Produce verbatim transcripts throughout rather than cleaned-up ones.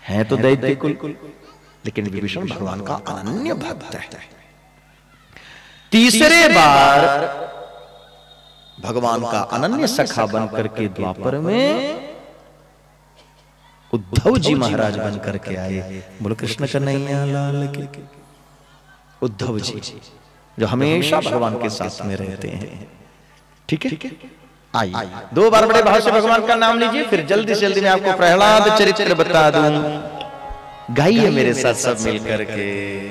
है तो दैत्य कुल, लेकिन विभीषण भगवान का अनन्य भक्त है। तीसरे बार भगवान का अनन्य सखा बनकर के द्वापर में उद्धव जी महाराज बन करके आए। बोलो कृष्ण कन्हैया लाल की। उद्धव जी जो हमेशा भगवान के साथ में रहते हैं। ठीक है, आइए दो बार बड़े भाव से भगवान का नाम लीजिए, फिर जल्दी से जल्दी मैं आपको प्रहलाद चरित्र बता दूं। गाइए मेरे साथ सब मिल करके।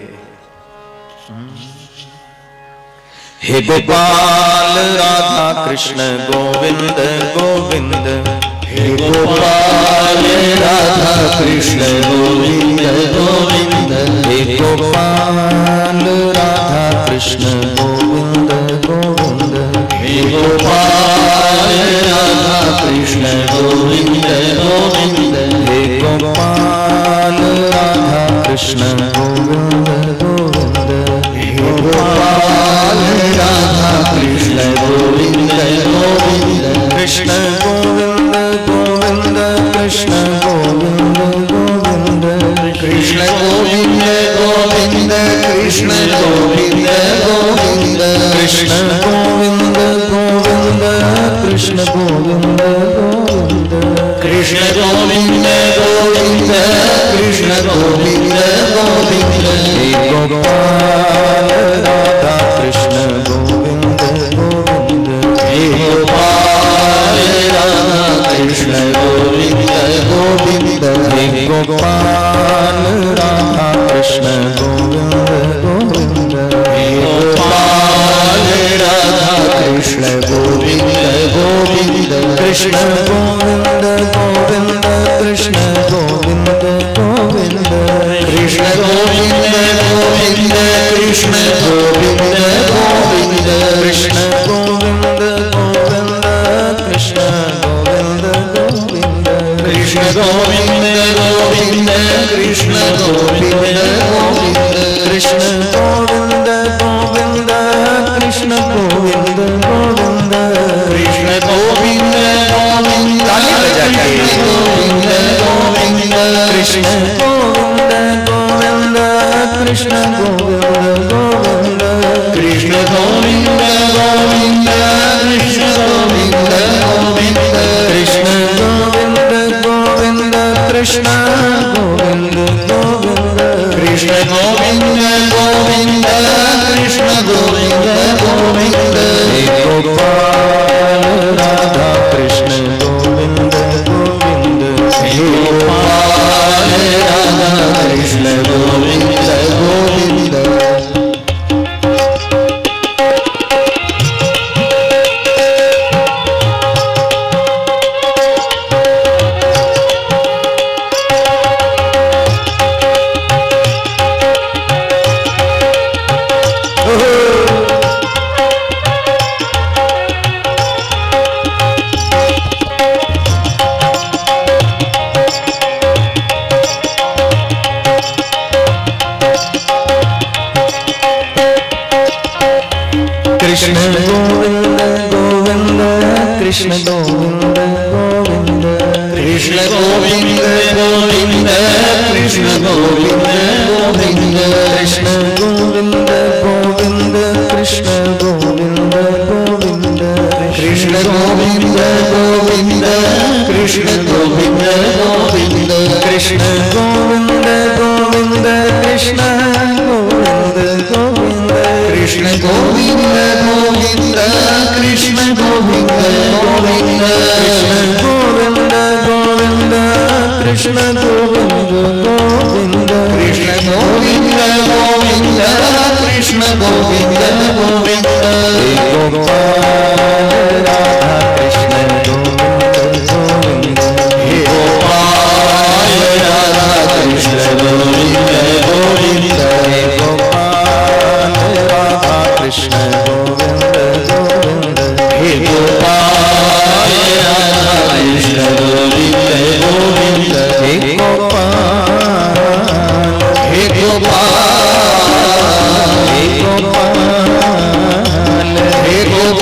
हे गोपाल राधा कृष्ण गोविंद गोविंद, हे गोपाल राधा कृष्ण गोविंद गोविंद, हे गोपाल राधा कृष्ण गोविंद गोविंद, हे गोपाल राधा कृष्ण गोविंद गोविंद, हे गोपाल राधा कृष्ण गोविंद गोविंद, हे गोपाल राधा कृष्ण गोविंद गोविंद, कृष्ण गोविंद गोविंद कृष्ण गोविंद गोविंद, कृष्ण गोविंद गोविंद कृष्ण गोविंद गोविंद, कृष्ण गोविंद गोविंद कृष्ण गोविंद गोविंद, कृष्ण गोविंद गोविंद कृष्ण गोविंद गोविंद, हे गोपाल राधा कृष्ण गोविंद गोविंद, हे गोपाल राधा कृष्ण गोविंद गोविंद, हे गोपाल राधा कृष्ण गोविंद गोविंद, हे गोपाल राधा कृष्ण गोविंद गोविंद, कृष्ण गोविंद गोविंद कृष्ण गोविंद गोविंद, कृष्ण गोविंद गोविंद कृष्ण गोविंद गोविंद, कृष्ण गोविंद गोविंद कृष्ण गोविंद गोविंद, कृष्ण गोविंद गोविंद कृष्ण गोविंद गोविंद, कृष्ण गोविंद गोविंद कृष्ण गोविंद गोविंद, कृष्ण गोविंद गोविंद ताली बजा के। गोविंद गोविंद, कृष्ण गोविंद गोविंद कृष्ण गोविंद गोविंद, कृष्ण गोविंद गोविंद कृष्ण गोविंद गोविंद, कृष्ण गोविंद गोविंद कृष्ण गोविंद गोविंद, कृष्ण गोविंद गोविंद कृष्ण गोविंद गोविंद, हे गोपाल राधा कृष्ण गोविंद गोविंद, हे गोपाल राधा कृष्ण गोविंद गोविंद, कृष्ण गोविंद गोविंद कृष्ण गोविंद गोविंद, कृष्ण गोविंद गोविंद कृष्ण गोविंद गोविंद, कृष्ण गोविंद गोविंद कृष्ण गोविंद गोविंद, कृष्ण गोविंद गोविंद कृष्ण गोविंद गोविंद, कृष्ण गोविंद गोविंद कृष्ण गोविंद गोविंद, कृष्ण गोविंद गोविंद कृष्ण गोविंद गोविंद, कृष्ण गोविंद गोविंद कृष्ण गोविंद गोविंद, कृष्ण गोविंद गोविंद कृष्ण गोविंद गोविंद, हे गोपाल राधा कृष्ण गोविंद गोविंद, हे गोपाल राधा कृष्ण गोविंद गोविंद, हे गोपाल राधा कृष्ण गोविंद गोविंद, हे गोपाल राधा कृष्ण गोविंद गोविंद, हे गोपाल हे गोपाल हे गोपाल हे गोपाल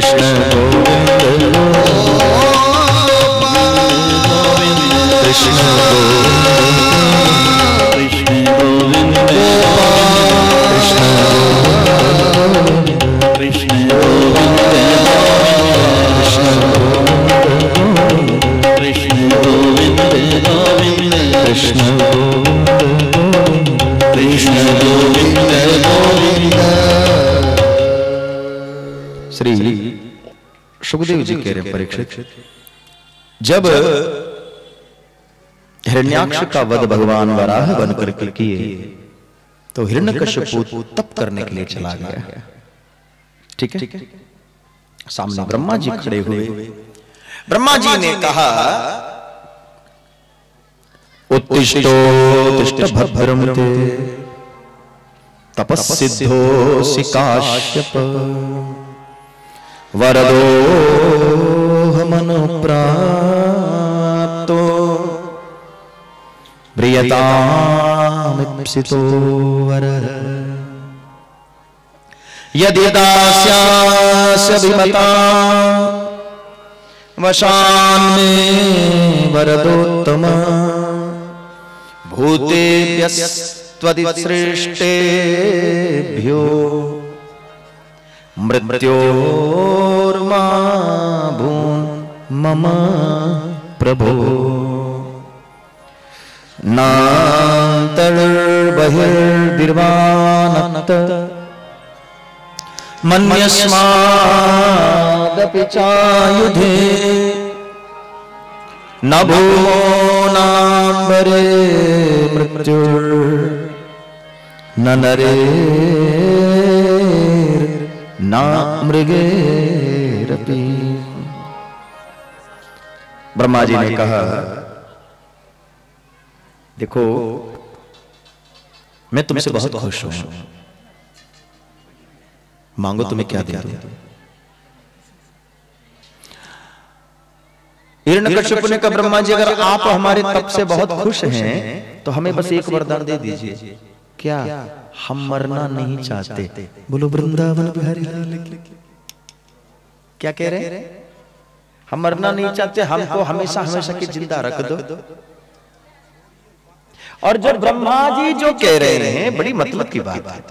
कृष्ण गोविंद कृष्ण गोविंद कृष्ण गोविंद कृष्ण कृष्ण गोविंद कृष्ण गोविंद कृष्ण कृष्ण गोविंद गोविंद। श्री सुखदेव जी कह रहे परीक्षित, जब हिरण्याक्ष का वध भगवान वराह बनकर के किए तो हिरण्यकश्यपु तप करने के लिए चला गया। ठीक है, सामने ब्रह्मा जी खड़े हुए। ब्रह्मा जी ने कहा, उत्तिष्ठो तिष्ठ भद्रम ते तपस्सिद्धोऽसि काश्यप वरदो मनुप्राप्तो प्रियतामिप्सितो वरः यदि दास्यास्य विमता वशान्मे वरदोत्तम भूतेभ्यस्त्वदिसृष्टेभ्यो मृत्योर्मा भून् मम प्रभो नान्तर्बहिर्दिर्वानन्त मन्यस्मादपि चायुधे न भूमो नाम्बरे मृत्युर् न नरे न मृगेरपि। ब्रह्मा जी ने कहा, देखो मैं तुमसे बहुत खुश हूं, मांगो तुम्हें क्या दे दूं। हिरण्यकश्यप ने कहा, ब्रह्मा जी अगर आप हमारे तप से बहुत खुश हैं तो हमें बस एक वरदान दे दीजिए। क्या? हम मरना नहीं चाहते। बोलो वृंदावन बिहारी लाल की। क्या कह रहे हैं? हम मरना नहीं चाहते, हमको हमेशा हमेशा की जिंदा रख दो। और जो ब्रह्मा जी जो कह रहे हैं बड़ी मतलब की बात है।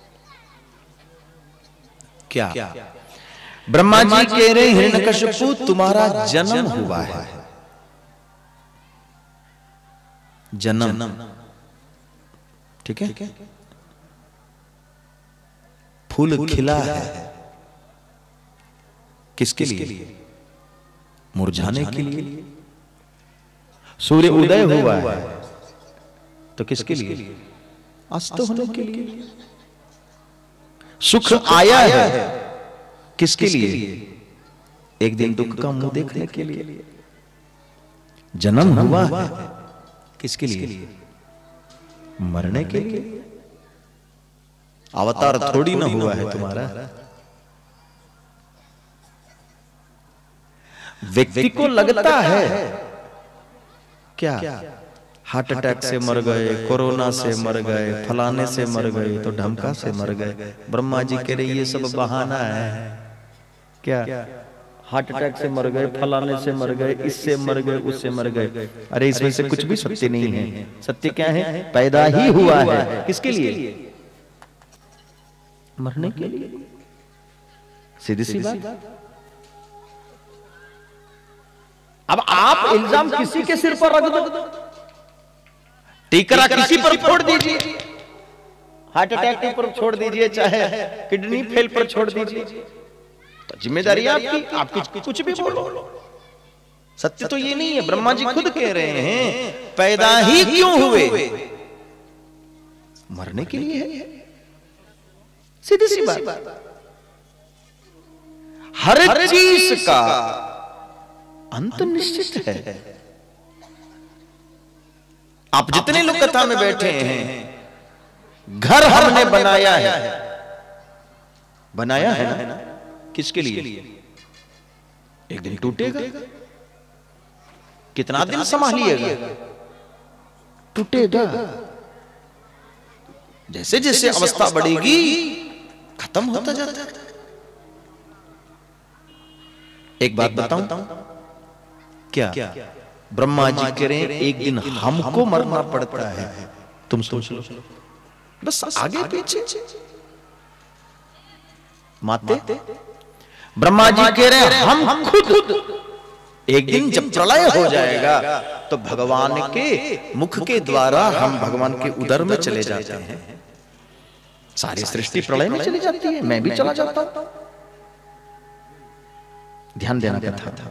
क्या? ब्रह्मा जी कह रहे हैं, हिरण्यकश्यपु तुम्हारा जन्म हुआ है। जन्म, ठीक है, फूल खिला है किसके लिए? मुरझाने के लिए। सूर्य उदय हुआ है तो किसके लिए? अस्त होने के लिए। सुख आया है किसके लिए? एक दिन दुख का मुंह देखने के लिए। जन्म हुआ है किसके लिए? मरने के लिए। अवतार थोड़ी ना हुआ है तुम्हारा। व्यक्ति को लगता है क्या हार्ट अटैक से मर गए, कोरोना से मर गए, फलाने से मर गए, तो ढमका से मर गए। ब्रह्मा जी कह रहे ये सब बहाना है। क्या? हार्ट अटैक से मर गए, फलाने से मर गए, इससे मर गए, उससे मर गए। अरे इसमें से कुछ भी सत्य नहीं है। सत्य क्या है? पैदा ही हुआ है किसके लिए? मरने के लिए। सीधी सी बात। अब आप इल्जाम किसी के सिर पर रख दो, टीकरा किसी पर फोड़ दीजिए, हार्ट अटैक पर छोड़ दीजिए, चाहे किडनी फेल पर छोड़ दीजिए, तो जिम्मेदारी आपकी। आप कुछ कुछ भी बोलो, सत्य तो ये नहीं है। ब्रह्मा जी खुद कह रहे हैं पैदा ही क्यों हुए? मरने के लिए है। सीधी सी बात। हर चीज का अंत निश्चित है। आप जितने लोग कथा में बैठे हैं, घर हमने बनाया है, बनाया है ना, किसके लिए? एक दिन टूटेगा। कितना दिन संभालिएगा? टूटेगा। जैसे जैसे अवस्था बढ़ेगी खत्म होता जाता है। एक बात बताऊं क्या? ब्रह्मा जी कह रहे हैं एक दिन हमको मरना पड़ता है, तुम सोच लो, बस आगे पीछे माते। ब्रह्मा जी कह रहे हैं हम खुद एक दिन जब प्रलय हो जाएगा तो भगवान के मुख के द्वारा हम भगवान के उदर में चले जाते हैं। सारी सृष्टि प्रलय में चली जाती है, मैं भी चला जाता हूं। ध्यान देना कथा था।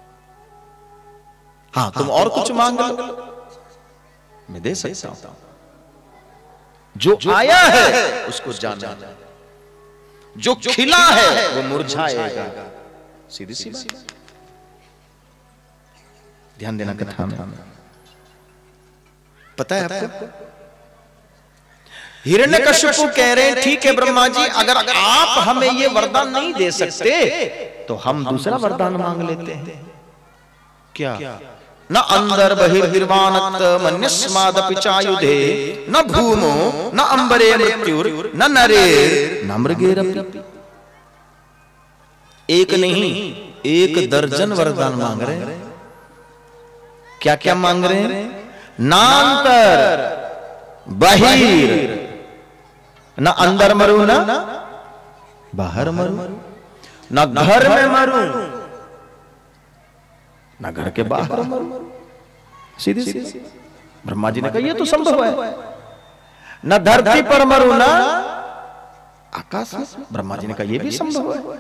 हाँ, तुम और कुछ मांग लो, मैं दे सकता हूं। जो आया है उसको जाना, जो खिला है वो मुरझाएगा, सीधी सी बात। ध्यान देना कथा में। पता है आपको, हिरण्यकश्यप कह रहे हैं ठीक है ब्रह्मा जी, अगर आप हमें ये वरदान नहीं दे सकते तो हम दूसरा वरदान मांग लेते हैं। क्या? न अंदर बहिर्वाणत मन्यस्मादपि चायुधे, न भूमो न अंबरे मृत्युर न नरेर न मृगेरपि। एक नहीं, एक दर्जन वरदान मांग रहे हैं। क्या क्या मांग रहे हैं? नांतर बहिर, न अंदर मरू ना बाहर मरू, न घर में मरू न घर के बाहर मरू। सीधी सीधी। ब्रह्मा जी ने कहा ये तो संभव है। न धरती पर मरू ना आकाश में। ब्रह्मा जी ने कहा ये भी संभव है।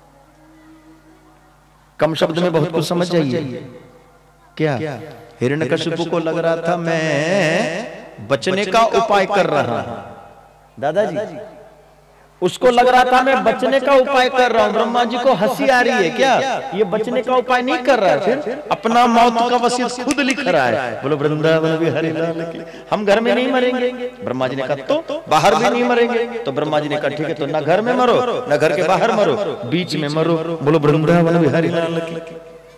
कम शब्द में बहुत कुछ समझ जाइए। क्या? हिरण्यकश्यप को लग रहा था मैं बचने का उपाय कर रहा हूं। दादाजी, उसको लग रहा था मैं बचने का उपाय कर रहा हूं। ब्रह्मा जी को हंसी आ रही है क्या? ये बचने का उपाय नहीं कर रहा है, फिर अपना मौत का वसीयत खुद लिख रहा है। बोलो वृंदावन बिहारी लाल की। हम घर में नहीं मरेंगे। ब्रह्मा जी ने कहा तो बाहर भी नहीं मरेंगे। तो ब्रह्मा जी ने कहा ठीक है, तो ना घर में मरो ना घर के बाहर मरो, बीच में मरो। बोलो वृंदावन बिहारी लाल की।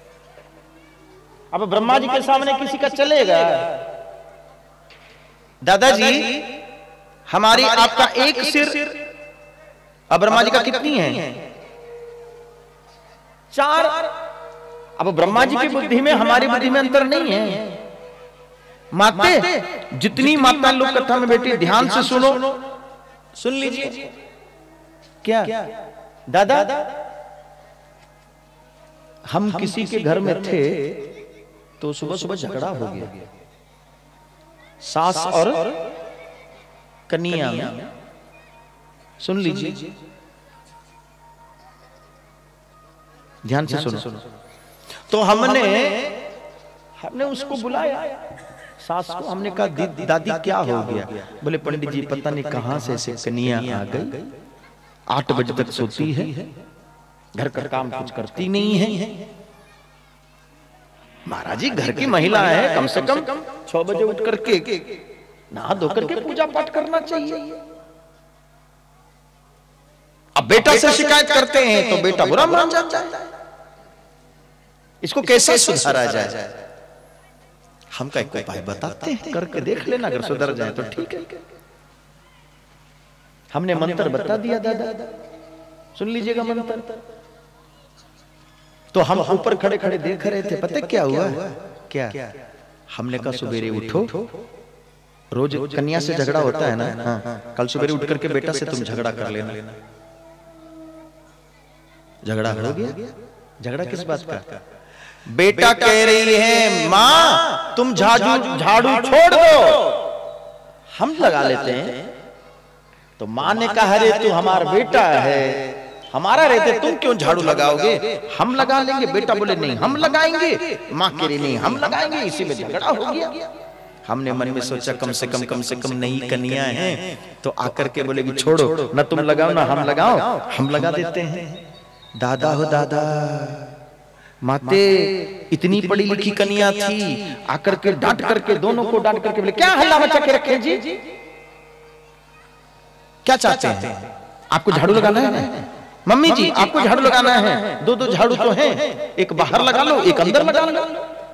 अब ब्रह्मा जी के सामने किसी का चलेगा? दादाजी, हमारी आपका एक सिर, अब ब्रह्मा जी का कितनी है? चार। अब ब्रह्मा जी की बुद्धि में हमारी बुद्धि में अंतर नहीं है। माते, जितनी माता लोग कथा में बैठी ध्यान से सुनो, सुन लीजिए। क्या दादा, हम किसी के घर में थे तो सुबह सुबह झगड़ा हो गया सास और कन्या में। सुन लीजिए, ध्यान से सुनो। तो हमने हमने उसको बुलाया, सास को। हमने कहा दी, दादी क्या हो गया? बोले पंडित जी पता नहीं कहां से ऐसे कन्या आ गई, आठ बजे तक सोती है, घर का काम कुछ करती नहीं है। महाराज जी, घर की महिला है, कम से कम छह बजे उठ करके नहा धो करके पूजा पाठ करना चाहिए। अब बेटा से शिकायत करते हैं तो बेटा बुरा मान जाता है। इसको कैसे सुधारा जाए? हम का एक उपाय बताते हैं, करके देख लेना, अगर सुधर जाए तो ठीक है। हमने मंत्र बता दिया दादा, सुन लीजिएगा मंत्र। तो हम ऊपर खड़े खड़े देख रहे थे, पता क्या हुआ? क्या? हमने कहा सवेरे उठो, रोज कन्या से झगड़ा होता है ना, हाँ, कल सवेरे उठ करके बेटा से तुम झगड़ा कर लेना। झगड़ा हो गया। झगड़ा किस बात का? बेटा कह रही है माँ तुम झाड़ू झाड़ू छोड़ दो, हम लगा लेते हैं। तो माँ ने कहा अरे तू हमारा बेटा है, हमारा रहते तुम क्यों झाड़ू लगाओगे? हम लगा लेंगे। बेटा बोले नहीं हम लगाएंगे। माँ कह रही नहीं हम लगाएंगे। इसी में झगड़ा हो गया। हमने मन में सोचा कम से कम कम से कम नई कन्या है, तो आकर के बोले कि छोड़ो, न तुम लगाओ ना हम लगाओ, हम लगा देते हैं। दादा हो दादा, माते इतनी पढ़ी लिखी कन्या थी, आकर के डांट करके दोनों को डांट करके बोले क्या हल्ला मचा के रखे जी? क्या चाहते हैं? आपको झाड़ू लगाना है? मम्मी जी आपको झाड़ू लगाना है, दो दो झाड़ू तो हैं, एक बाहर लगा लो एक अंदर लगा लो।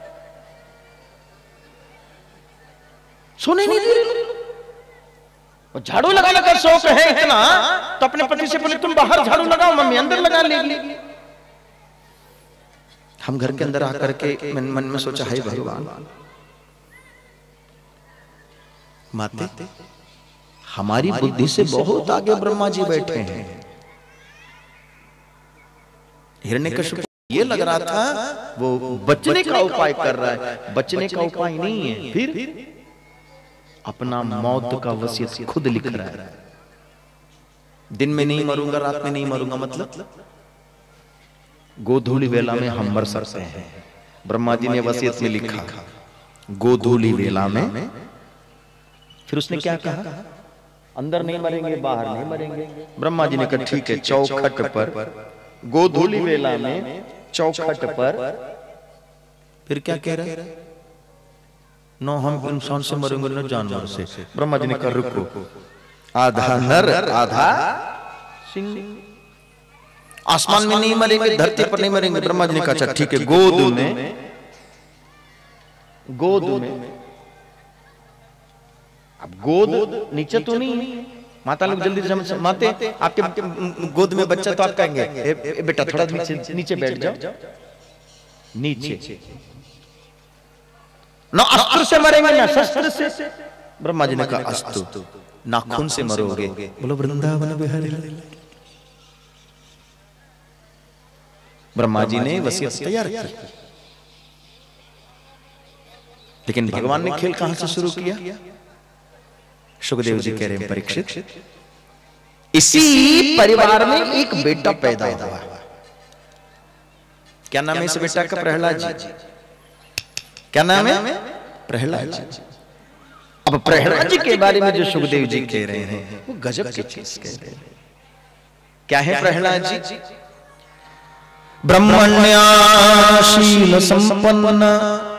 सुने नहीं दे, झाड़ू लगाने का शौक है इतना, तो अपने पति से बोले तुम बाहर झाड़ू लगाओ, मम्मी अंदर लगा लेगी। हम घर के अंदर आकर के मन मन में सोचा, हाय भगवान, माते हमारी बुद्धि से बहुत आगे ब्रह्मा जी बैठे हैं। हिरण्यकश्यप ये लग रहा था वो बचने का उपाय कर रहा है, बचने का उपाय नहीं है, फिर अपना मौत का वसीयत खुद लिख रहा है। दिन में नहीं मरूंगा, रात में नहीं मरूंगा, मतलब गोधूली वेला में हम मर सकते हैं। ब्रह्मा जी ने वसीयत में लिखा गोधूली वेला में। फिर उसने क्या कहा, अंदर नहीं मरेंगे, बाहर नहीं मरेंगे। ब्रह्मा जी ने कहा ठीक है, चौखट पर गोधूली वेला में चौखट पर। फिर क्या कह रहे, नो हम इंसान से मरेंगे न जानवर से। ब्रह्मा जी ने कहा रुको, आधा नर आधा सिंह, आसमान में नहीं मरेंगे, धरती पर नहीं मरेंगे। ब्रह्मा जी ने कहा अच्छा ठीक है, गोद में, गोद में। अब गोद नीचे तो नहीं, माता लोग जल्दी से माते आपके गोद में बच्चा, तो आप कहेंगे ए, ए, बेटा थोड़ा नीचे नीचे बैठ जाओ, नीचे। ना अस्त्र से मरेंगे ना शस्त्र से। ब्रह्मा जी ने कहा अस्तु, नाखून से मरोगे। बोलो वृंदावन बिहारी। ब्रह्मा जी ने वसीयत तैयार की, लेकिन भगवान ने खेल कहां से शुरू किया। सुखदेव जी कह रहे हैं परीक्षित, इसी परिवार में एक बेटा पैदा हुआ। क्या नाम है इस बेटा का? प्रहलाद जी। क्या नाम है? प्रहलाद जी। अब प्रहलाद जी के बारे में जो सुखदेव जी कह रहे हैं वो गजब की चीज कह रहे हैं। क्या है प्रहलाद जी? ब्रह्मण्याशील संपन्न,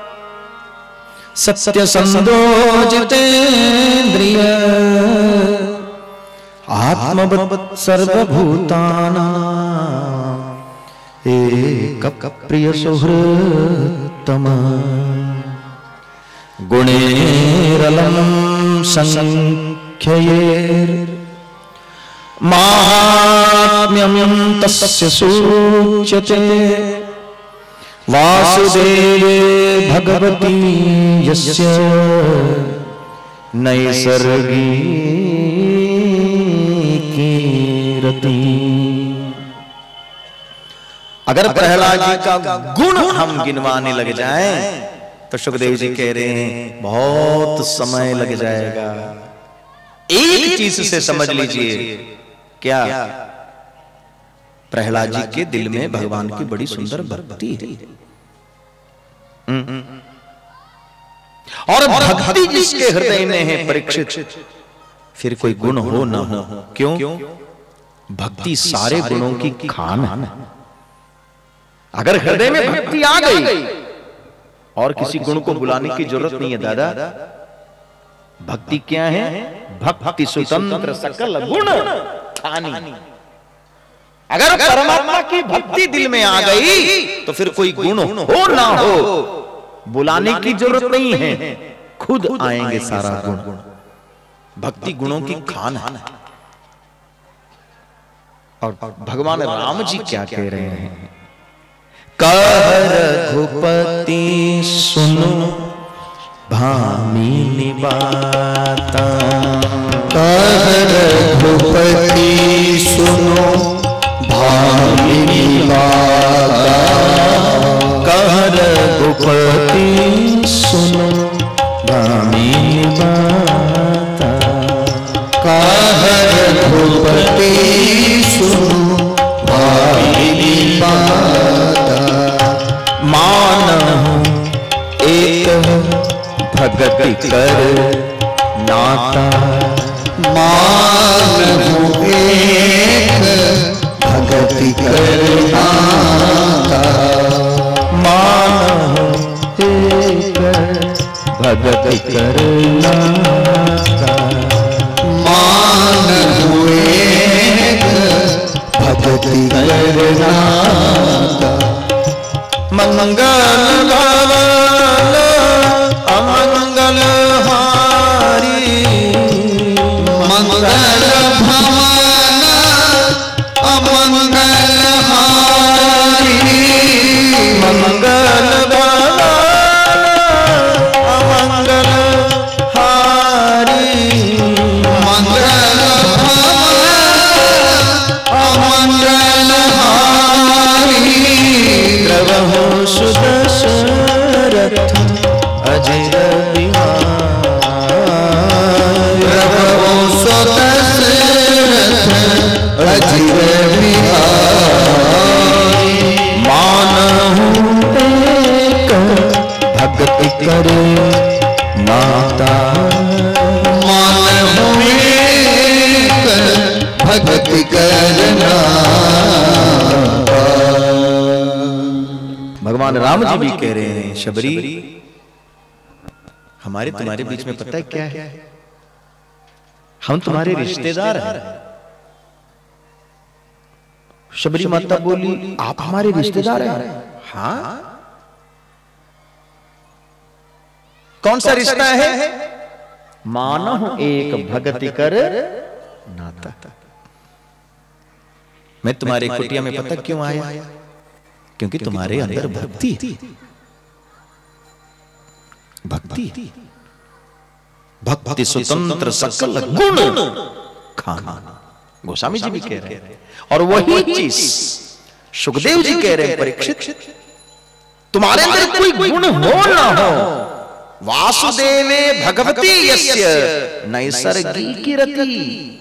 सत्य संदो जितेंद्रिय, आत्मवत् सर्वभूतानां एक प्रिय सुहृतम, गुणैरलं संख्यैर् माहात्म्यं तस्य सूच्यते, वासुदेवे भगवती यस्य नैसर्गिकी रति। अगर प्रहलाद जी का गुण हम गिनवाने लग जाएं तो सुखदेव जी कह रहे हैं बहुत समय लग जाएगा। एक चीज से समझ लीजिए, क्या? प्रहलाद जी के दिल में भगवान की बड़ी सुंदर भक्ति है, और भक्ति जिसके हृदय में है परीक्षित, फिर कोई गुण हो ना हो, क्यों? भक्ति सारे गुणों की खान है। अगर हृदय में भक्ति आ गई और किसी गुण को बुलाने की जरूरत नहीं है दादा। भक्ति क्या है? भक्ति स्वतंत्र सकल गुण खानी। अगर परमात्मा की भक्ति दिल में आ गई तो फिर कोई गुण हो ना हो बुलाने की जरूरत नहीं है, खुद आएंगे सारा गुण। भक्ति गुणों की खान है। और भगवान राम जी क्या कह रहे हैं? कह रघुपति सुनो भामिनी बाता, कह रघुपति सुनो भामिनी बाता, कह रघुपति सुनो भामिनी बाता, कह रघुपति सुनो भामिनी बाता, मानहु एक भगति कर नाता, मानहु एक भगति कर नाता, मानहु एक भगति कर नाता, मानहु एक भगति कर नाता, मंगल भवन अमंगल हारी, मंगल भवन अमंगल हारी, मंगल रवहु सुदशरथ अजय बिहारी, रवहु सुदशरथ अजय बिहारी। मानहु एक भक्ति करे नाता, मानहु एक भक्ति करना। भगवान राम जी भी कह रहे हैं, शबरी हमारे तुम्हारे बीच में पता है क्या है, हम तुम्हारे रिश्तेदार हैं। शबरी माता बोली, आप हमारे रिश्तेदार हैं? हाँ। कौन सा रिश्ता है? मानहु एक भगति कर नाता। मैं तुम्हारे कुटिया में पता क्यों आया? क्योंकि तुम्हारे अंदर भक्ति है। भक्ति भक्ति स्वतंत्र सकल गुण खाना, गोस्वामी जी भी कह रहे हैं। और वही चीज सुखदेव जी कह रहे हैं, परीक्षित तुम्हारे अंदर कोई गुण हो ना हो, वासुदेवे भगवती यस्य नैसर्गिकी रति।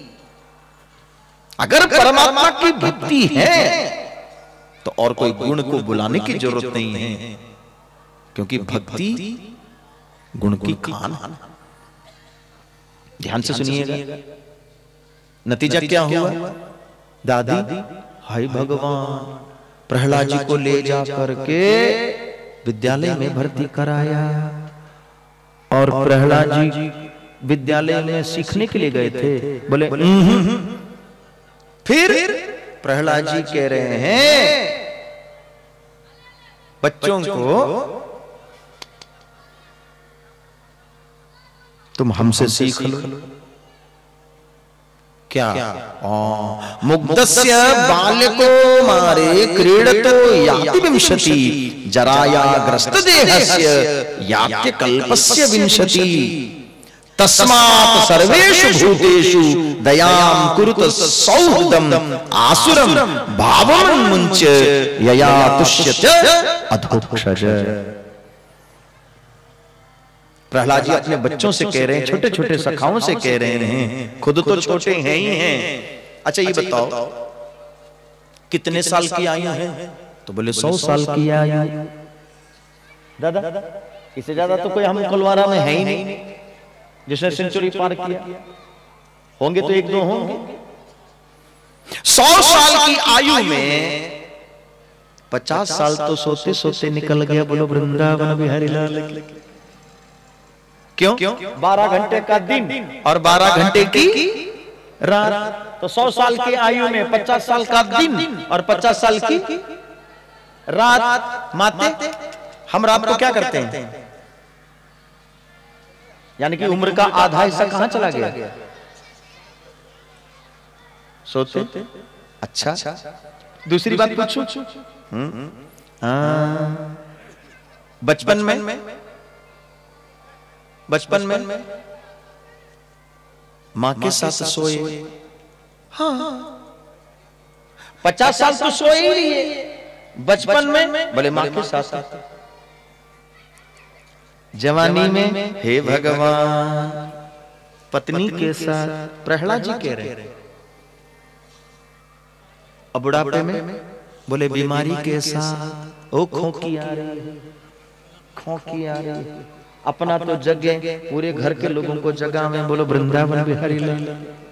अगर परमात्मा की भक्ति है तो और कोई गुण को बुलाने की जरूरत नहीं है, क्योंकि भक्ति गुण की खान। ध्यान से सुनिएगा, नतीजा क्या हुआ? दादी हाय भगवान, प्रहलाद जी को ले जा करके विद्यालय में भर्ती कराया, और प्रहलाद जी विद्यालय में सीखने के लिए गए थे। बोले फिर प्रहलाद जी कह रहे हैं बच्चों को, तुम हमसे सीख लो। क्या? मुग्धस्य बाल्यको मारे क्रीडतो याति विंशति, जराया ग्रस्त देहस्य याति कल्पस्य विंशति। तस्मात् सर्वेषु भूतेषु दयां कुरुत सौहृदं आसुरं भावं मुञ्च यया तुष्यत अधोक्षज। प्रहलाद जी अपने बच्चों से कह रहे हैं, छोटे छोटे सखाओं से कह रहे हैं, खुद तो छोटे हैं ही हैं। अच्छा ये बताओ कितने साल की आयु है? तो बोले सौ साल की आयु। दादा इससे ज्यादा तो कोई हम कुलवारा में है ही नहीं जिसने सेंचुरी पार किया। होंगे तो एक दो होंगे। सौ साल की आयु में पचास साल तो सोते सोते निकल गया। बोलो वृंदावन बिहारी लाल की। क्यों? बारह घंटे का दिन और बारह घंटे की रात। तो सौ साल की आयु में पचास साल का दिन और पचास साल की रात। माते हम रात को क्या करते हैं? यानी कि उम्र का आधा हिस्सा कहां चला गया? सोते। अच्छा दूसरी बात पूछूं, बचपन में बचपन में मां के साथ सोए। हाँ पचास साल तो सोए ही नहीं है। बचपन में बोले मां के साथ। जवानी में हे भगवान पत्नी के साथ। प्रहलाद जी कह रहे हैं। अब बुढ़ापे में बोले बीमारी के साथ। ओ खोखी आ रही है, खोखी आ रही है। अपना तो जगह पूरे घर के लोगों को जगह में। बोलो वृंदावन बिहारी लाल।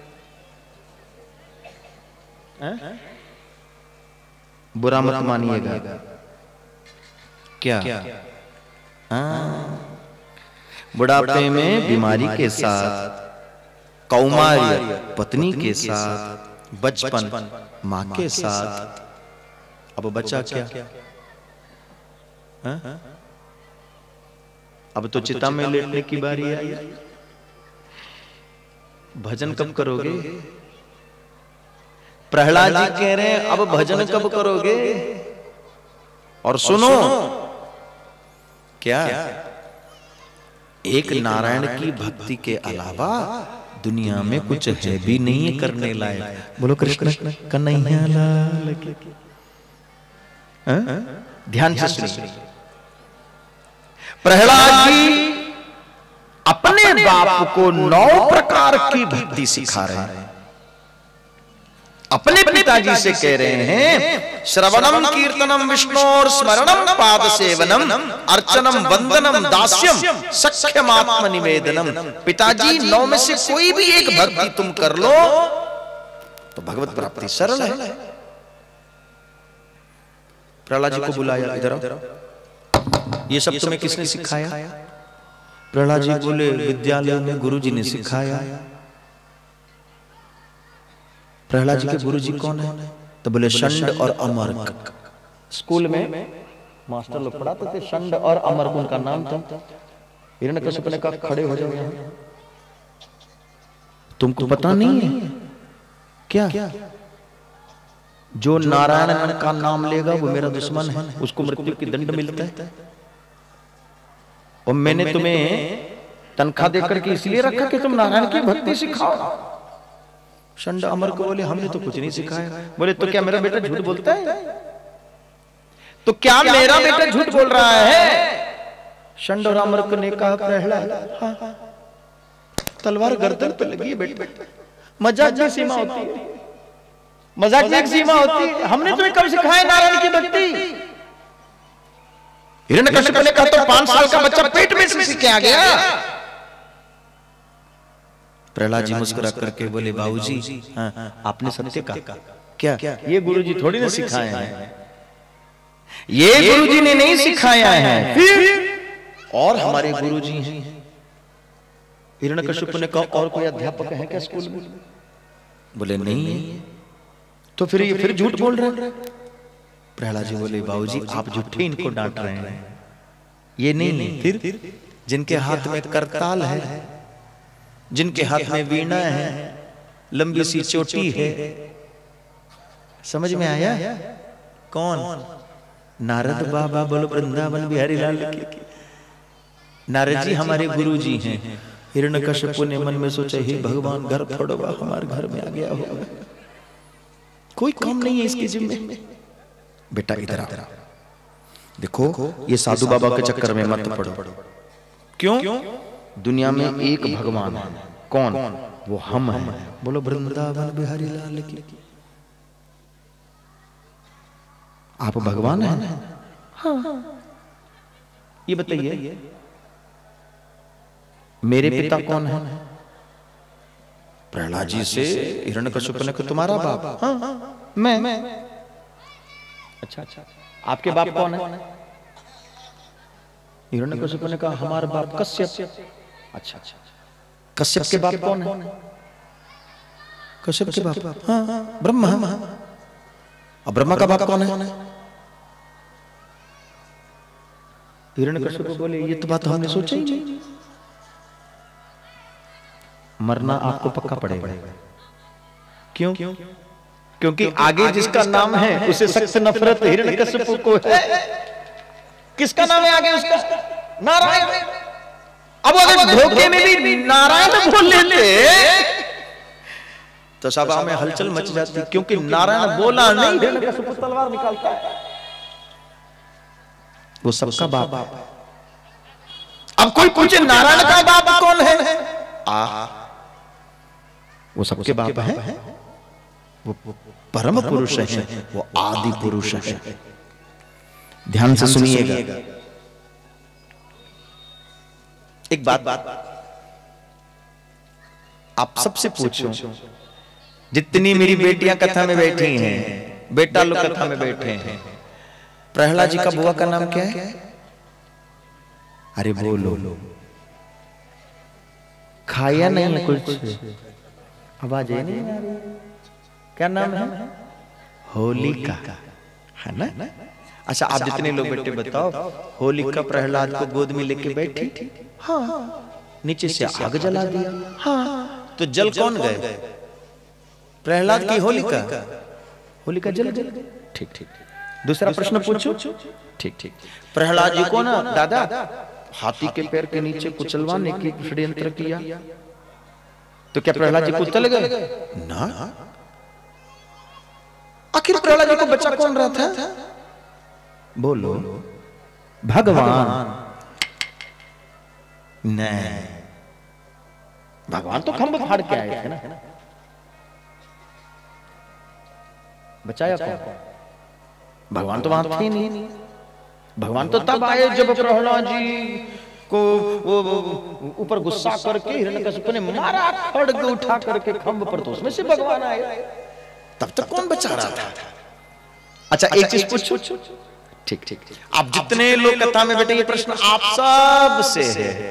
बुरा मत मानिएगा। क्या? बुढ़ापे में बीमारी के साथ, कौमार्य पत्नी के साथ, बचपन मां के साथ। अब बचा क्या? हा? अब तो चिता में लेटने की बारी आई। भजन कब करोगे? प्रहलाद जी कह रहे हैं अब भजन कब करोगे? और सुनो क्या, एक नारायण की भक्ति के अलावा दुनिया में कुछ है भी नहीं है करने लायक। बोलो कृष्ण कन्हैया लाल की। ध्यान से सुनिए। प्रहलाद जी अपने बाप को नौ प्रकार की भक्ति सिखा रहे हैं। अपने पिताजी से कह रहे हैं श्रवणम कीर्तनम विष्णोर स्मरणम पाद सेवनम अर्चनम वंदनम दास्यम सख्यमात्म निवेदनम। पिताजी नौ में से कोई भी एक भक्ति तुम कर लो तो भगवत प्राप्ति सरल है। प्रहलाद जी को बुलाया, इधर आओ, ये सब तुम्हें किसने सिखाया? प्रहलाद जी बोले विद्यालय में गुरु जी ने सिखाया। प्रहलाद जी के गुरु जी कौन है? तो बोले षंड और अमर्क। स्कूल में मास्टर लोग पढ़ाते थे, षंड और अमर्क उनका नाम था। हिरण्यकशिपु ने कहा खड़े हो जाओ यहाँ। तुमको पता नहीं है क्या? जो नारायण का नाम लेगा वो मेरा दुश्मन है, उसको मृत्यु की दंड मिलता है। और मैंने तुम्हें तनख्वाह देकर के इसलिए रखा कि तुम नारायण की भक्ति सिखाओ। षंड अमर को बोले हमने तो कुछ नहीं सिखाया। बोले तो क्या मेरा बेटा झूठ बोलता है? तो क्या मेरा बेटा झूठ बोल रहा है? षंड और अमर को ने कहा प्रहलाद हाँ, तलवार गर्दन पे लगी है बेटा, मजाक की सीमा होती है, मजाक की सीमा होती है। हमने तुम्हें कब सिखाया नारायण की भक्ति? हिरण्यकशिपु ने कहा तो पांच साल का बच्चा पेट में से सीख आ गया। प्रहलाद जी मुस्कुरा करके बोले बाबूजी हाँ, आपने सत्य कहा। क्या? ये गुरुजी थोड़ी ना सिखाए हैं, ये गुरुजी ने नहीं सिखाया है, फिर और हमारे गुरुजी हैं। हिरण्यकशिपु ने कहा और कोई अध्यापक है क्या स्कूल में? बोले नहीं। तो फिर ये फिर झूठ बोल रहे हैं। प्रहलाद जी बोले बाबूजी आप झूठे इनको डांट रहे हैं, ये नहीं। फिर जिनके हाथ में करताल है, जिनके हाथ में वीणा है, लंबी सी चोटी है, समझ में आया? कौन? नारद बाबा। बोलो वृंदावन बिहारी लाल की। नारद जी हमारे गुरु जी हैं। हिरण्यकशिपु ने मन में सोचा हे भगवान घर फोड़वा हमारे घर में आ गया होगा, कोई काम नहीं है इसके जिम्मे। बेटा इधर आ, देखो ये साधु बाबा के चक्कर में मत पड़ो। क्यों? दुनिया में एक भगवान है। कौन? वो हम हैं। बोलो वृंदावन बिहारी लाल की। आप भगवान हैं? हाँ। ये बताइए मेरे पिता कौन है? प्रहलाद जी से हिरण्यकशिपु ने कहा तुम्हारा बाप? हाँ मैं। अच्छा अच्छा आपके बाप कौन है? हिरण्यकशिपु ने कहा हमारा बाप कश्यप। अच्छा अच्छा कश्यप के बाप कौन है? कश्यप के बाप हाँ ब्रह्मा। अब ब्रह्मा का बाप कौन है? हिरण्यकशिपु बोले ये तो बात हमने सोची ही नहीं। मरना आपको पक्का पड़ेगा। क्यों? क्योंकि आगे जिसका नाम है उसे सख्त नफरत हिरण्यकशिपु को है। किसका नाम है आगे उसका? नारायण। अब अगर धोखे में भी नारायण बोल लेते तो सभा में हलचल मच जाती, क्योंकि नारायण बोला नहीं, हिरण्यकशिपु तलवार निकालता है। वो सबका बाप। अब कोई पूछे नारायण का बाप कौन है? आ वो सबके बाप है, वो परम पुरुष है, वो आदि पुरुष है। ध्यान से सुनिएगा। एक बात बात आप सबसे पूछो, जितनी मेरी बेटियां कथा में बैठी हैं, बेटा लोग कथा में बैठे हैं, प्रहलाद जी का बुआ का नाम क्या है? अरे बोलो, खाया नहीं है कुछ? आवाज है नहीं। क्या नाम है? होलिका, है ना? अच्छा आप जितने लोग बेटे बताओ, होलिका प्रहलाद को गोद में लेके बैठी, हाँ, नीचे से आग जला दिया, हाँ, तो जल कौन गए? प्रहलाद की होलिका? होलिका जल गई। ठीक ठीक। दूसरा प्रश्न पूछो। ठीक ठीक। प्रहलाद जी को ना दादा हाथी के पैर के नीचे कुचलवाने की षड्यंत्र किया, तो क्या प्रहलाद जी कुचल गए? ना। आखिर प्रहलाद जी को बच्चा कौन रहा था? बोलो भगवान। नहीं, भगवान तो खंभ फाड़ के आए थे ना, बचाया कौन? भगवान तो वहां थे नहीं। भगवान तो तब आए जब प्रहलाद जी को वो ऊपर गुस्सा करके हिरण्यकशिपु ने मारा खड्ग उठा करके खंभ पर, तो उसमें से भगवान आए। तब तक कौन बचा रहा था? अच्छा एक चीज पूछो, ठीक ठीक, आप जितने लोग कथा में बैठे, ये प्रश्न आप सब से है।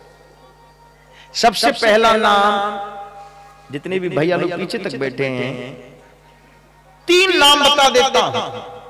सबसे पहला नाम, जितने भी भैया लोग पीछे तक बैठे हैं, तीन नाम बता देता हूं।